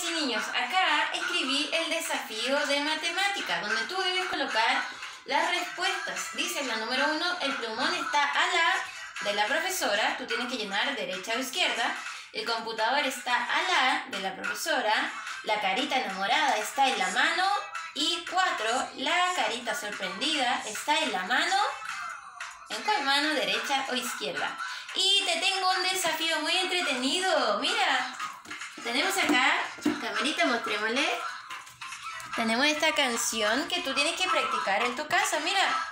niñas y niños, acá escribí el desafío de matemática, donde tú debes colocar las respuestas. Dice la número 1, el plumón está a la de la profesora, tú tienes que llenar derecha o izquierda. El computador está a la de la profesora, la carita enamorada está en la mano. Y 4, la carita sorprendida está en la mano. ¿En cuál mano? ¿Derecha o izquierda? Y te tengo un desafío muy entretenido. Mira, tenemos acá, camerita, mostrémosle. Tenemos esta canción que tú tienes que practicar en tu casa, mira.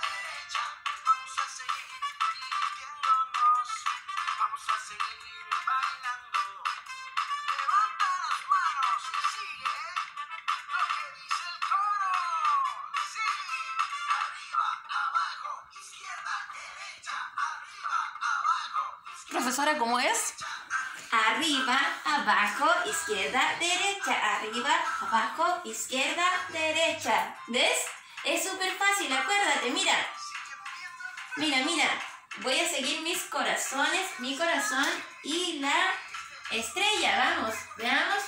Profesora, ¿cómo es? Arriba, abajo, izquierda, derecha. Arriba, abajo, izquierda, derecha. ¿Ves? Es súper fácil, acuérdate, mira. Mira, mira. Voy a seguir mis corazones, mi corazón y la estrella. Vamos, veamos.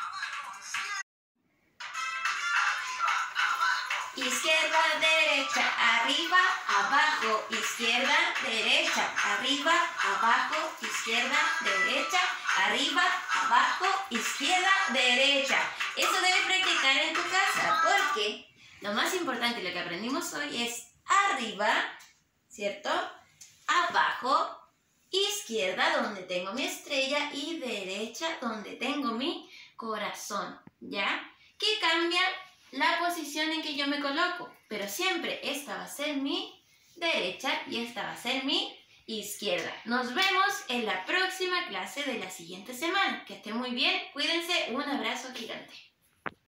Izquierda, derecha, arriba, abajo, izquierda, derecha, arriba, abajo, izquierda, derecha, arriba, abajo, izquierda, derecha. Eso debes practicar en tu casa porque lo más importante, lo que aprendimos hoy es arriba, ¿cierto? Abajo, izquierda, donde tengo mi estrella, y derecha, donde tengo mi corazón, ¿ya? ¿Qué cambia? La posición en que yo me coloco, pero siempre esta va a ser mi derecha y esta va a ser mi izquierda. Nos vemos en la próxima clase de la siguiente semana. Que estén muy bien, cuídense, un abrazo gigante.